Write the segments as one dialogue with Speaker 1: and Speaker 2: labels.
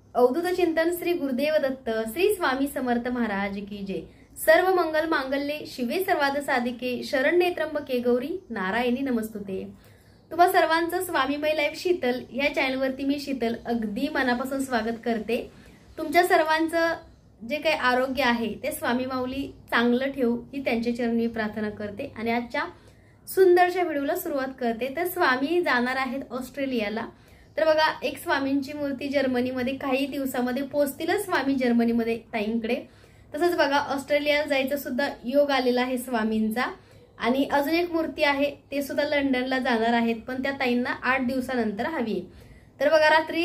Speaker 1: अवधूत चिंतन श्री गुरुदेव दत्त श्री स्वामी समर्थ महाराज की जय। सर्व मंगल मांगल्ये शिवे सर्वाद साधिके शरण्ये त्र्यंबके गौरी नारायणी नमस्तुते। तुम्हा सर्वांचं स्वामीमय लाईफ शीतल या चॅनलवरती मी शीतल अगदी मनापासून स्वागत करते। तुमच्या सर्वांचं जे काही आरोग्य आहे ते स्वामी माऊली चांगलं ठेवू ही त्यांच्या चरणी प्रार्थना करते आणि आजच्या सुंदरशा व्हिडिओला सुरुवात करते। तर स्वामी जाणार आहेत ऑस्ट्रेलियाला। तर बघा, एक स्वामींची मूर्ती जर्मनीमध्ये काही दिवसामध्ये पोहोचतीलच स्वामी जर्मनीमध्ये ताईंकडे। तसंच बघा, ऑस्ट्रेलियाला जायचं सुद्धा योग आलेला आहे स्वामींचा। आणि अजून एक मूर्ती आहे ते सुद्धा लंडनला जाणार आहेत, पण त्या ताईंना 8 दिवसानंतर हवी आहे। तर बघा, रात्री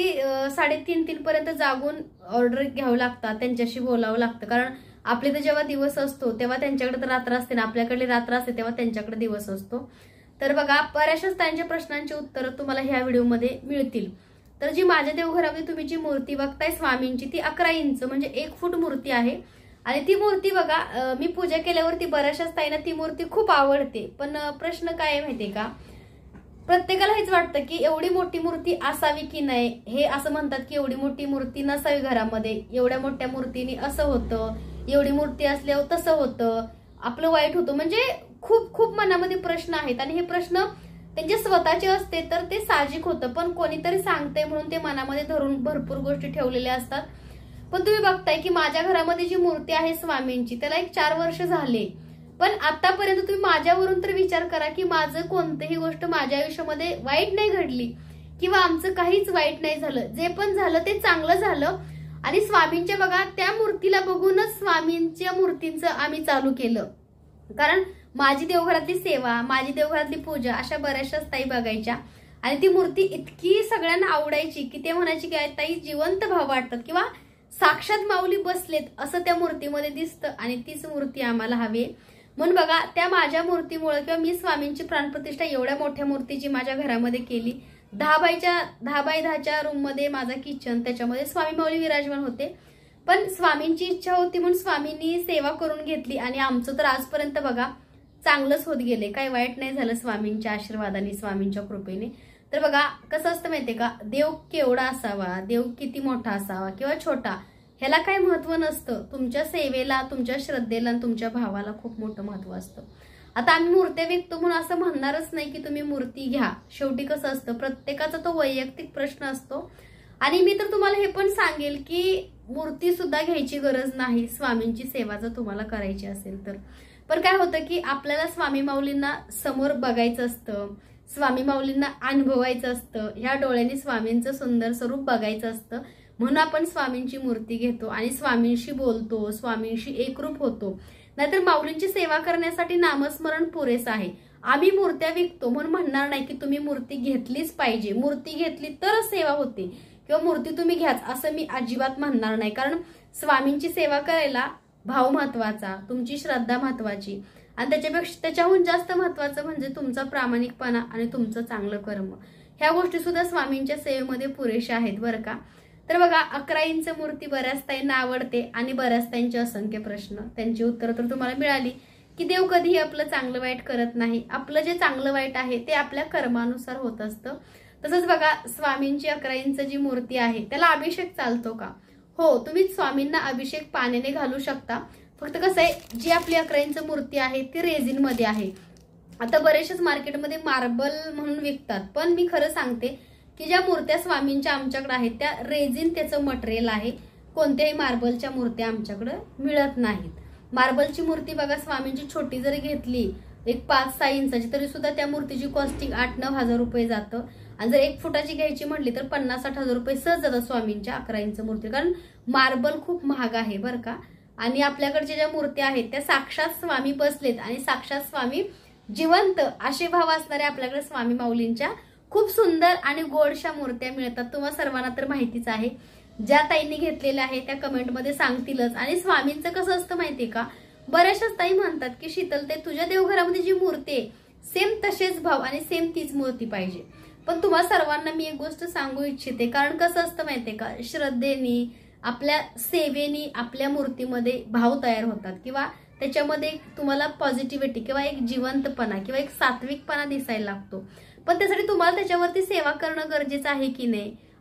Speaker 1: 3:30 पर्यंत जागून ऑर्डर घ्यावं लागतात, त्यांच्याशी बोलावं लागतं। कारण आपले तर जेव्हा दिवस असतो तेव्हा त्यांच्याकडे तर रात्र असते ना, आपल्याकडे रात्र असते तेव्हा त्यांच्याकडे दिवस असतो। तर बघा, बऱ्याचशाच त्यांच्या प्रश्नांची उत्तरं तुम्हाला ह्या व्हिडिओमध्ये मिळतील। तर जी माझ्या देवघरामध्ये तुम्ही जी मूर्ती बघताय स्वामींची, ती 11 इंच म्हणजे 1 फूट मूर्ती आहे। आणि ती मूर्ती बघा, मी पूजा केल्यावरती बऱ्याचशाच ताईंना ती मूर्ती खूप आवडते। पण प्रश्न काय आहे माहितीये का, प्रत्येकाला हेच वाटतं की एवढी मोठी मूर्ती असावी की नाही। हे असं म्हणतात की एवढी मोठी मूर्ती नसावी घरामध्ये, एवढ्या मोठ्या मूर्तीने असं होतं, एवढी मूर्ती असल्यावर तसं होतं, आपलं वाईट होतं। म्हणजे खूप खूप मनामध्ये प्रश्न आहेत आणि हे प्रश्न त्यांचे स्वतःचे असते तर ते साहजिक होतं, पण कोणीतरी सांगते म्हणून ते मनामध्ये धरून भरपूर गोष्टी ठेवलेल्या असतात। पण तुम्ही बघताय की माझ्या घरामध्ये जी मूर्ती आहे स्वामींची त्याला 4 वर्ष झाले, पण आतापर्यंत तुम्ही माझ्यावरून तर विचार करा की माझं कोणतीही गोष्ट माझ्या आयुष्यामध्ये वाईट नाही घडली किंवा आमचं काहीच वाईट नाही झालं। जे पण झालं ते चांगलं झालं। आणि स्वामींच्या बघा, त्या मूर्तीला बघूनच स्वामींच्या मूर्तींचं आम्ही चालू केलं। कारण माझी देवघरातली सेवा, माझी देवघरातली पूजा अशा बऱ्याचशाच ताई बघायच्या आणि ती मूर्ती इतकी सगळ्यांना आवडायची की ते म्हणायची की ताई जिवंत भाव वाटतात किंवा साक्षात माऊली बसलेत असं त्या मूर्तीमध्ये दिसतं आणि तीच मूर्ती आम्हाला हवी। म्हणून बघा, त्या माझ्या मूर्तीमुळे किंवा मी स्वामींची प्राणप्रतिष्ठा एवढ्या मोठ्या मूर्तीची माझ्या घरामध्ये केली। 10x10 रूम मध्ये माझा किचन, त्याच्यामध्ये स्वामी माऊली विराजमान होते। पण स्वामींची इच्छा होती म्हणून स्वामींनी सेवा करून घेतली आणि आमचं तर आजपर्यंत बघा चांगलंच होत गेले, काही वाईट नाही झालं स्वामींच्या आशीर्वादाने, स्वामींच्या कृपेने। तर बघा, कसं असतं माहितीये का, देव केवढा असावा, देव किती मोठा असावा किंवा छोटा, ह्याला काही महत्व नसतं। तुमच्या सेवेला, तुमच्या श्रद्धेला आणि तुमच्या भावाला खूप मोठं महत्व असतं। आता आम्ही मूर्त्या विकतो म्हणून असं म्हणणारच नाही की तुम्ही मूर्ती घ्या। शेवटी कसं असतं, प्रत्येकाचा तो वैयक्तिक प्रश्न असतो। आणि मी तर तुम्हाला हे पण सांगेल की मूर्ती सुद्धा घ्यायची गरज नाही स्वामींची सेवा जर तुम्हाला करायची असेल तर। पण काय होतं की आपल्याला स्वामी माऊलींना समोर बघायचं असतं, स्वामी माऊलींना अनुभवायचं असतं, ह्या डोळ्यांनी स्वामींचं सुंदर स्वरूप बघायचं असतं। म्हणून आपण स्वामींची मूर्ती घेतो आणि स्वामींशी बोलतो, स्वामींशी एकरूप होतो। नाहीतर माऊलींची सेवा करण्यासाठी नामस्मरण पुरेसं आहे। आम्ही मूर्त्या विकतो म्हणून म्हणणार नाही की तुम्ही मूर्ती घेतलीच पाहिजे, मूर्ती घेतली तरच सेवा होते किंवा मूर्ती तुम्ही घ्याच असं मी अजिबात म्हणणार नाही। कारण स्वामींची सेवा करायला भाव महत्वाचा, तुमची श्रद्धा महत्वाची आणि त्याच्याहून जास्त महत्वाचं म्हणजे तुमचा प्रामाणिकपणा आणि तुमचं चांगलं कर्म। ह्या गोष्टी सुद्धा स्वामींच्या सेवेमध्ये पुरेशा आहेत बरं का। तर बघा, 11 इंच मूर्ती बऱ्याच ताईंना आवडते आणि बऱ्याच ताईंचे असंख्य प्रश्न, त्यांची उत्तरं तर तुम्हाला मिळाली की देव कधीही आपलं चांगलं वाईट करत नाही। आपलं जे चांगलं वाईट आहे ते आपल्या कर्मानुसार होत असतं। तसंच बघा, स्वामींची 11 इंच जी मूर्ती आहे त्याला अभिषेक चालतो का? हो, तुम्ही स्वामींना अभिषेक पाण्याने घालू शकता। फक्त कसं आहे, जी आपली 11 इंच मूर्ती आहे ती रेझिन मध्ये आहे। आता बरेचशाच मार्केटमध्ये मार्बल म्हणून विकतात, पण मी खरं सांगते की ज्या मूर्त्या स्वामींच्या आमच्याकडे आहेत त्या रेझिन त्याचं मटेरियल आहे। कोणत्याही मार्बलच्या मूर्त्या आमच्याकडे मिळत नाहीत। मार्बलची मूर्ती बघा, स्वामींची छोटी जरी घेतली एक 5-6 इंचाची तरी सुद्धा त्या मूर्तीची कॉस्टिंग 8-9 हजार रुपये जातं। आणि जर 1 फुटाची घ्यायची म्हटली तर 50-60 हजार रुपये सहज जातात स्वामींच्या 11 इंच मूर्ती, कारण मार्बल खूप महाग आहे बरं का। आणि आपल्याकडच्या ज्या मूर्त्या आहेत त्या साक्षात स्वामी बसलेत आणि साक्षात स्वामी जिवंत असे भाव असणाऱ्या आपल्याकडे स्वामी माऊलींच्या खूप सुंदर आणि गोडशा मूर्त्या मिळतात। तुम्हाला सर्वांना तर माहितीच आहे, ज्या ताईंनी घेतलेल्या आहे त्या कमेंटमध्ये सांगतीलच। आणि स्वामींचं कसं असतं माहितीये का, बऱ्याचशाच ताई म्हणतात की शीतल ते तुझ्या देवघरामध्ये जी मूर्ती आहे सेम तसेच भाव आणि सेम तीच मूर्ती पाहिजे। पण तुम्हाला सर्वांना मी एक गोष्ट सांगू इच्छिते, कारण कसं असतं माहितीये का, श्रद्धेनी, आपल्या सेवेनी आपल्या मूर्तीमध्ये भाव तयार होतात किंवा त्याच्यामध्ये तुम्हाला पॉझिटिव्हिटी किंवा एक जिवंतपणा किंवा एक सात्विकपणा दिसायला लागतो। पण त्यासाठी तुम्हाला त्याच्यावरती सेवा करणं गरजेचं आहे की नाही,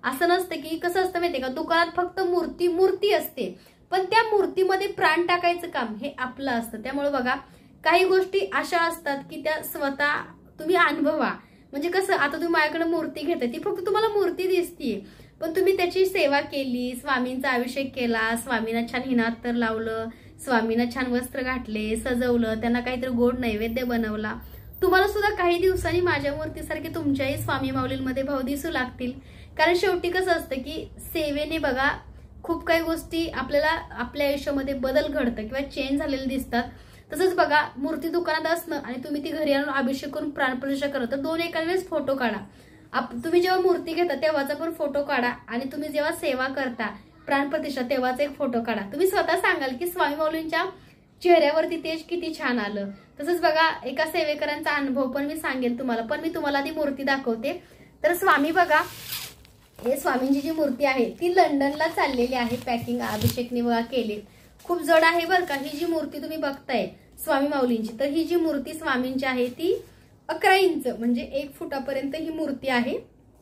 Speaker 1: असं नसतं की कसं असतं माहितीये का, दुकानात फक्त मूर्ती असते, पण त्या मूर्तीमध्ये प्राण टाकायचं काम हे आपलं असतं. त्यामुळे बघा काही गोष्टी अशा असतात की त्या स्वतः तुम्ही अनुभवा. म्हणजे कसं, आता तुम्ही माझ्याकडे मूर्ती घेताय, ती फक्त तुम्हाला मूर्ती दिसतीये, पण तुम्ही त्याची सेवा केली, स्वामींचा अभिषेक केला, स्वामींना छान हिनात्तर लावलं, स्वामींना छान वस्त्र घातले, सजवलं, त्यांना काहीतरी गोड नैवेद्य बनवला, तुम्हाला सुद्धा काही दिवसांनी माझ्या मूर्तीसारखे तुमच्याही स्वामी माऊलींमध्ये भाव दिसू लागतील. कारण शेवटी कसं असतं की सेवेने बघा खूप काही गोष्टी आपल्याला आपल्या आयुष्यामध्ये बदल घडतं किंवा चेंज झालेले दिसतात. तसंच बघा मूर्ती दुकानात असणं आणि तुम्ही ती घरी आणून अभिषेक करून प्राणप्रतिष्ठा करत, तर दोन एका वेळेस फोटो काढा. तुम्ही जेव्हा मूर्ती घेता तेव्हाचा पण फोटो काढा आणि तुम्ही जेव्हा सेवा करता प्राणप्रतिष्ठा तेव्हाचा एक फोटो काढा. तुम्ही स्वतः सांगाल की स्वामी माऊलींच्या चेहऱ्यावरती तेज किती छान आलं. तसंच बघा एका सेवेकरांचा अनुभव पण मी सांगेल तुम्हाला, पण मी तुम्हाला ती मूर्ती दाखवते. तर स्वामी बघा, हे स्वामींची जी मूर्ती आहे ती लंडनला चाललेली आहे, पॅकिंग अभिषेकने बघा केली, खूप जड आहे बरं का. ही जी मूर्ती तुम्ही बघताय स्वामी माऊलींची, तर ही जी मूर्ती स्वामींची आहे ती 11 इंच म्हणजे 1 फुटापर्यंत ही मूर्ती आहे.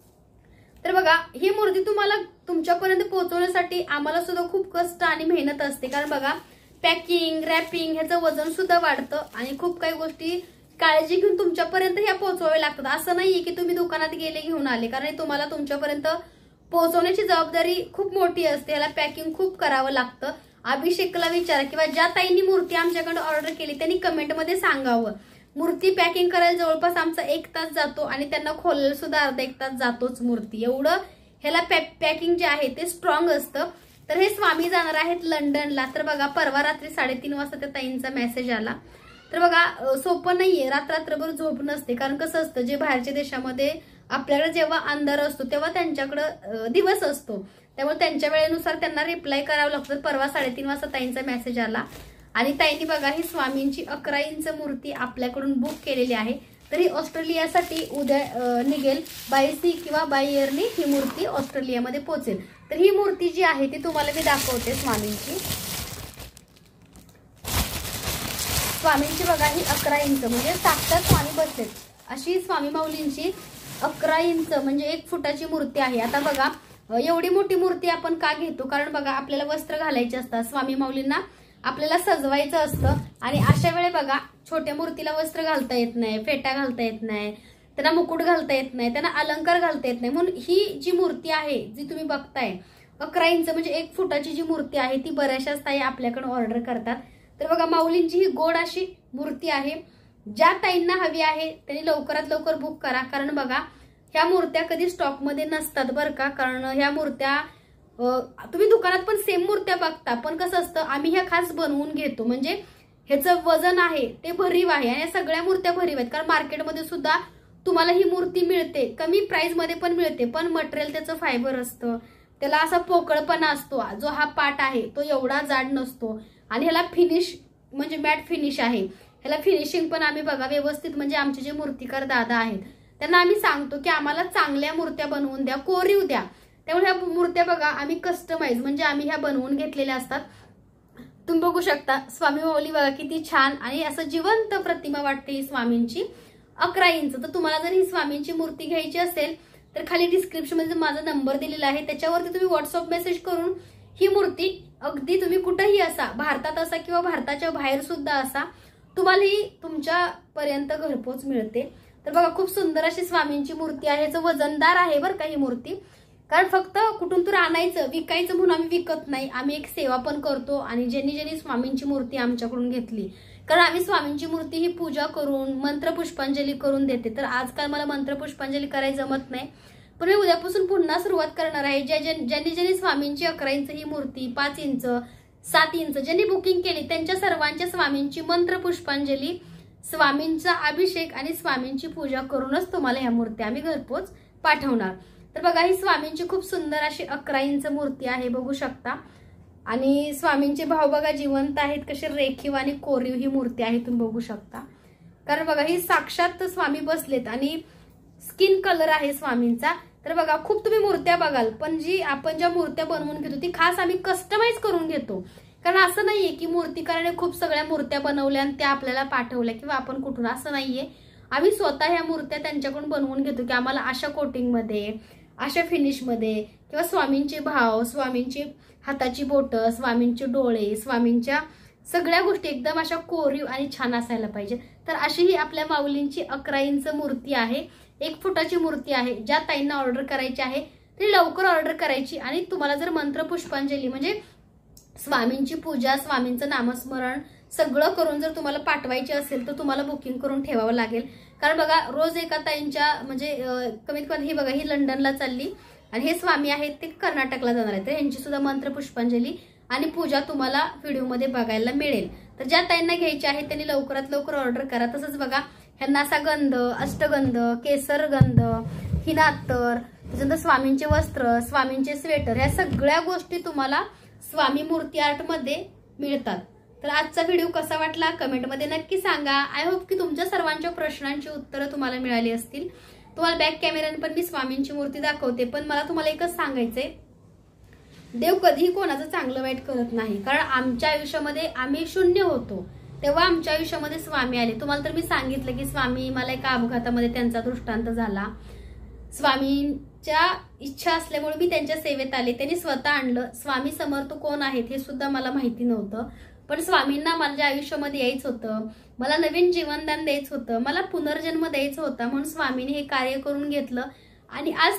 Speaker 1: तर बघा ही मूर्ती तुम्हाला तुमच्यापर्यंत पोहोचवण्यासाठी आम्हाला सुद्धा खूप कष्ट आणि मेहनत असते. कारण बघा पॅकिंग रॅपिंग ह्याचं वजन सुद्धा वाढतं आणि खूप काही गोष्टी काळजी घेऊन तुमच्यापर्यंत ह्या पोहोचवाव्या लागतात. असं नाहीये की तुम्ही दुकानात गेले घेऊन आले, कारण तुम्हाला तुमच्यापर्यंत पोहोचवण्याची जबाबदारी खूप मोठी असते. याला पॅकिंग खूप करावं लागतं. अभिषेकला विचारा किंवा ज्या ताईंनी मूर्ती आमच्याकडे ऑर्डर केली त्यांनी कमेंटमध्ये सांगावं. मूर्ती पॅकिंग करायला जवळपास आमचा 1 तास जातो आणि त्यांना खोलायला सुद्धा अर्धा 1 तास जातोच मूर्ती. एवढं ह्याला पॅकिंग जे आहे ते स्ट्रॉंग असतं. तर हे स्वामी जाणार आहेत लंडनला. तर बघा परवा रात्री 3:30 वाजता त्या ताईंचा मेसेज आला. तर बघा सोपं नाहीये, रात्रभर झोप नसते. कारण कसं असतं, जे बाहेरच्या देशामध्ये आपल्याकडे जेव्हा अंधार असतो तेव्हा त्यांच्याकडे दिवस असतो, त्यामुळे त्यांच्या वेळेनुसार त्यांना रिप्लाय करावं लागतं. परवा 3:30 वाजता ताईंचा मेसेज आला आणि ताईंनी बघा ही स्वामींची 11 इंच मूर्ती आपल्याकडून बुक केलेली आहे. तर ही ऑस्ट्रेलियासाठी उद्या निघेल. बाय सी किंवा बाय एअरनी ही मूर्ती ऑस्ट्रेलियामध्ये पोहोचेल. तर ही मूर्ती जी आहे ती तुम्हाला मी दाखवते स्वामींची. स्वामींची बघा ही 11 इंच म्हणजे साक्षात स्वामी बसलेत अशी स्वामी माऊलींची 11 इंच म्हणजे 1 फुटाची मूर्ती आहे. आता बघा एवढी मोठी मूर्ती आपण का घेतो, कारण बघा आपल्याला वस्त्र घालायचे असतात, स्वामी माऊलींना आपल्याला सजवायचं असतं आणि अशा वेळे बघा छोट्या मूर्तीला वस्त्र घालता येत नाही, फेटा घालता येत नाही, त्यांना मुकुट घालता येत नाही, त्यांना अलंकार घालता येत नाही. म्हणून ही जी मूर्ती आहे जी तुम्ही बघताय 11 इंच म्हणजे 1 फुटाची जी मूर्ती आहे ती बऱ्याचशाच ताई आपल्याकडे ऑर्डर करतात. तर बघा माऊलींची ही गोड अशी मूर्ती आहे. ज्या ताईंना हवी आहे त्यांनी लवकरात लवकर बुक करा, कारण बघा ह्या मूर्त्या कधी स्टॉकमध्ये नसतात बरं का. कारण ह्या मूर्त्या तुम्ही दुकानात पण सेम मूर्त्या बघता, पण कसं असतं आम्ही ह्या खास बनवून घेतो, म्हणजे ह्याचं वजन आहे ते भरीव आहे आणि सगळ्या मूर्त्या भरीव आहेत. कारण मार्केटमध्ये सुद्धा तुम्हाला ही मूर्ती मिळते, कमी प्राइस मध्ये पण मिळते, पण मटेरियल त्याचं फायबर असतं, त्याला असा पोकळपणा असतो. जो हा पाट आहे तो एवढा जाड नसतो आणि ह्याला फिनिश म्हणजे मॅट फिनिश आहे. ह्याला फिनिशिंग पण आम्ही बघा व्यवस्थित, म्हणजे आमचे जे मूर्तिकार दादा आहेत त्यांना आम्ही सांगतो की आम्हाला चांगल्या मूर्त्या बनवून द्या, कोरीव द्या. त्यामुळे ह्या मूर्त्या बघा आम्ही कस्टमाइज म्हणजे आम्ही ह्या बनवून घेतलेल्या असतात. तुम्ही बघू शकता स्वामी माऊली बघा किती छान आणि असं जिवंत प्रतिमा वाटते ही स्वामींची 11 इंच. तर तुम्हाला जर ही स्वामींची मूर्ती घ्यायची असेल तर खाली डिस्क्रिप्शन मध्ये माझा नंबर दिलेला आहे, त्याच्यावरती तुम्ही व्हॉट्सअप मेसेज करून ही मूर्ती अगदी तुम्ही कुठेही असा, भारतात असा किंवा भारताच्या बाहेर सुद्धा असा, तुम्हाला ही तुमच्या पर्यंत घरपोच मिळते. तर बघा खूप सुंदर अशी स्वामींची मूर्ती आहे. ह्याचं वजनदार आहे बरं का ही मूर्ती, कारण फक्त कुठून तर आणायचं विकायचं म्हणून आम्ही विकत नाही, आम्ही एक सेवा पण करतो. आणि ज्यांनी स्वामींची मूर्ती आमच्याकडून घेतली, कारण आम्ही स्वामींची मूर्ती ही पूजा करून मंत्रपुष्पांजली करून देते. तर आजकाल मला मंत्रपुष्पांजली करायला जमत नाही, पण मी उद्यापासून पुन्हा सुरुवात करणार आहे. ज्यांनी स्वामींची 11 इंच ही मूर्ती, 5 इंच 7 इंच ज्यांनी बुकिंग केली त्यांच्या सर्वांच्या स्वामींची मंत्रपुष्पांजली, स्वामींचा अभिषेक आणि स्वामींची पूजा करूनच तुम्हाला ह्या मूर्ती आम्ही घरपोच पाठवणार. तर बघा ही स्वामींची खूप सुंदर अशी 11 इंच मूर्ती आहे, बघू शकता. आणि स्वामींचे भाव बघा जिवंत आहेत, कसे रेखीव आणि कोरीव ही मूर्ती आहे, तुम्ही बघू शकता. कारण बघा ही साक्षात स्वामी बसलेत आणि स्किन कलर आहे स्वामींचा. तर बघा खूप तुम्ही मूर्त्या बघाल, पण जी आपण ज्या मूर्त्या बनवून घेतो ती खास आम्ही कस्टमाइज करून घेतो. कारण असं नाहीये की मूर्तिकाराने खूप सगळ्या मूर्त्या बनवल्या आणि त्या आपल्याला पाठवल्या किंवा आपण कुठून, असं नाहीये. आम्ही स्वतः ह्या मूर्त्या त्यांच्याकडून बनवून घेतो की आम्हाला अशा कोटिंगमध्ये, अशा फिनिशमध्ये किंवा स्वामींचे भाव, स्वामींची हाताची बोटं, स्वामींचे डोळे, स्वामींच्या सगळ्या गोष्टी एकदम अशा कोरीव आणि छान असायला पाहिजे. तर अशी ही आपल्या माऊलींची 11 इंच मूर्ती आहे, 1 फुटाची मूर्ती आहे. ज्या ताईंना ऑर्डर करायची आहे ती लवकर ऑर्डर करायची. आणि तुम्हाला जर मंत्र पुष्पांजली म्हणजे स्वामींची पूजा, स्वामींचं नामस्मरण सगळं करून जर तुम्हाला पाठवायची असेल तर तुम्हाला बुकिंग करून ठेवावं लागेल. कारण बघा रोज एका ताईंच्या म्हणजे कमीत कमी ही बघा ही लंडनला चालली आणि हे स्वामी आहेत ते कर्नाटकला जाणार आहेत. तर यांची सुद्धा मंत्र पुष्पांजली आणि पूजा तुम्हाला व्हिडिओमध्ये बघायला मिळेल. तर ज्या ताईंना घ्यायची आहे त्यांनी लवकरात लवकर ऑर्डर करा. तसंच बघा ह्यांना असा गंध, अष्टगंध, केसर गंध, हिना अत्तर, त्याच्यानंतर स्वामींचे वस्त्र, स्वामींचे स्वेटर, ह्या सगळ्या गोष्टी तुम्हाला स्वामी मूर्ती आर्ट मध्ये मिळतात. तर आजचा व्हिडिओ कसा वाटला कमेंटमध्ये नक्की सांगा. आय होप की तुमच्या सर्वांच्या प्रश्नांची उत्तरं तुम्हाला मिळाली असतील. तुम्हाला बॅक कॅमेऱ्याने पण मी स्वामींची मूर्ती दाखवते, पण मला तुम्हाला एकच सांगायचंय, देव कधीही कोणाचं चांगलं वाईट करत नाही. कारण आमच्या आयुष्यामध्ये आम्ही शून्य होतो तेव्हा आमच्या आयुष्यामध्ये स्वामी आले. तुम्हाला तर मी सांगितलं की स्वामी मला एका अपघातामध्ये त्यांचा दृष्टांत झाला. स्वामींच्या इच्छा असल्यामुळे मी त्यांच्या सेवेत आले. त्यांनी स्वतः आणलं. स्वामी समर्थ कोण आहेत हे सुद्धा मला माहिती नव्हतं, पण स्वामींना माझ्या आयुष्यामध्ये यायचं होतं, मला नवीन जीवनदान द्यायचं होतं, मला पुनर्जन्म द्यायचा होता, म्हणून स्वामींनी हे कार्य करून घेतलं. आणि आज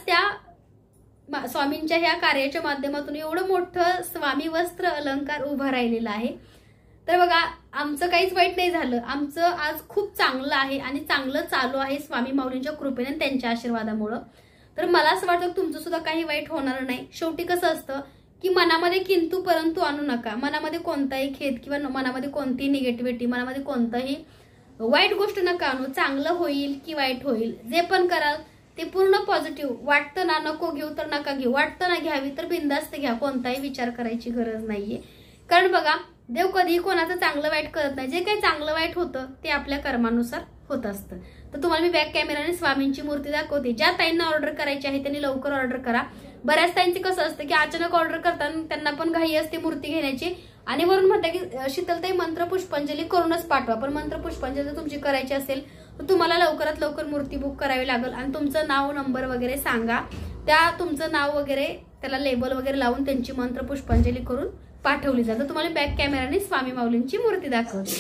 Speaker 1: त्या स्वामींच्या ह्या कार्याच्या माध्यमातून एवढं मोठं स्वामी वस्त्र अलंकार उभं राहिलेलं आहे. तर बघा आमचं काहीच वाईट नाही झालं, आमचं आज खूप चांगलं आहे आणि चांगलं चालू आहे स्वामी माऊलींच्या कृपेने त्यांच्या आशीर्वादामुळं. तर मला असं वाटतं तुमचं सुद्धा काही वाईट होणार नाही. शेवटी कसं असतं की मनामध्ये किंतु परंतु आणू नका. मनामध्ये कोणताही खेद किंवा मनामध्ये कोणतीही निगेटिव्हिटी, मनामध्ये कोणताही वाईट गोष्ट नका आणू. चांगलं होईल की वाईट होईल जे पण कराल ते पूर्ण पॉझिटिव्ह. वाटतं ना नको घेऊ तर नका घेऊ, वाटतं ना घ्यावी तर बिंदास्त घ्या, कोणताही विचार करायची गरज नाहीये. कारण बघा देव कधीही कोणाचं चांगलं वाईट करत नाही. जे काही चांगलं वाईट होतं ते आपल्या कर्मानुसार होत असतं. तर तुम्हाला मी बॅक कॅमेराने स्वामींची मूर्ती दाखवते. ज्या ताईंना ऑर्डर करायची आहे त्यांनी लवकर ऑर्डर करा. बऱ्याच ताईंचं कसं असतं की अचानक ऑर्डर करताना त्यांना पण घाई असते मूर्ती घेण्याची आणि वरून म्हणतात की शीतलताई मंत्र पुष्पांजली करूनच पाठवा. पण मंत्र पुष्पांजली जर तुमची करायची असेल तर तुम्हाला लवकरात लवकर मूर्ती बुक करावी लागेल आणि तुमचं नाव नंबर वगैरे सांगा. त्या तुमचं नाव वगैरे त्याला लेबल वगैरे लावून त्यांची मंत्र पुष्पांजली करून पाठवली जाते. तुम्हाला बॅक कॅमेराने स्वामी माऊलींची मूर्ती दाखवते.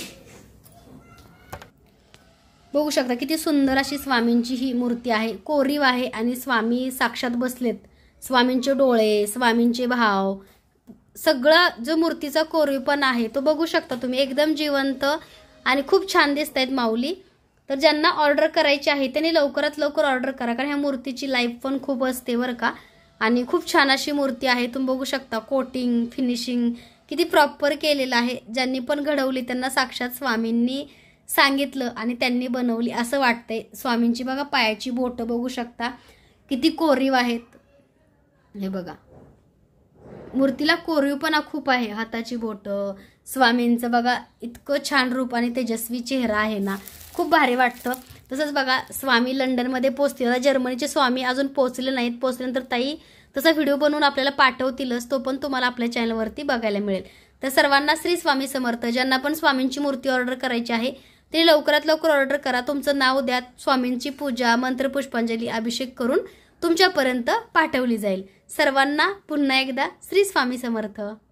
Speaker 1: बघू शकता किती सुंदर अशी स्वामींची ही मूर्ती आहे, कोरीव आहे आणि स्वामी साक्षात बसलेत. स्वामींचे डोळे, स्वामींचे भाव, सगळं जो मूर्तीचा कोरीवपण आहे तो बघू शकता तुम्ही. एकदम जिवंत आणि खूप छान दिसत आहेत माऊली. तर ज्यांना ऑर्डर करायची आहे त्यांनी लवकरात लवकर ऑर्डर करा, कारण ह्या मूर्तीची लाईफ पण खूप असते बरं का. आणि खूप छान अशी मूर्ती आहे. तुम्ही बघू शकता कोटिंग, फिनिशिंग किती प्रॉपर केलेलं आहे. ज्यांनी पण घडवली त्यांना साक्षात स्वामींनी सांगितलं आणि त्यांनी बनवली असं वाटतंय. स्वामींची बघा पायाची बोटं बघू शकता किती कोरीव आहेत. हे बघा मूर्तीला कोरीवपणा खूप आहे. हाताची बोटं, स्वामींचं बघा इतकं छान रूप आणि तेजस्वी चेहरा आहे ना, खूप भारी वाटतं. तसंच बघा स्वामी लंडनमध्ये पोहोचतील. आता जर्मनीचे स्वामी अजून पोहोचले नाहीत. पोहोचल्यानंतर ताई तसा व्हिडिओ बनवून आपल्याला पाठवतीलच, तो पण तुम्हाला आपल्या चॅनलवरती बघायला मिळेल. तर सर्वांना श्री स्वामी समर्थ. ज्यांना पण स्वामींची मूर्ती ऑर्डर करायची आहे ते लवकरात लवकर ऑर्डर करा. तुमचं नाव द्या, स्वामींची पूजा, मंत्र पुष्पांजली, अभिषेक करून तुमच्यापर्यंत पाठवली जाईल. सर्वांना पुन्हा एकदा श्री स्वामी समर्थ.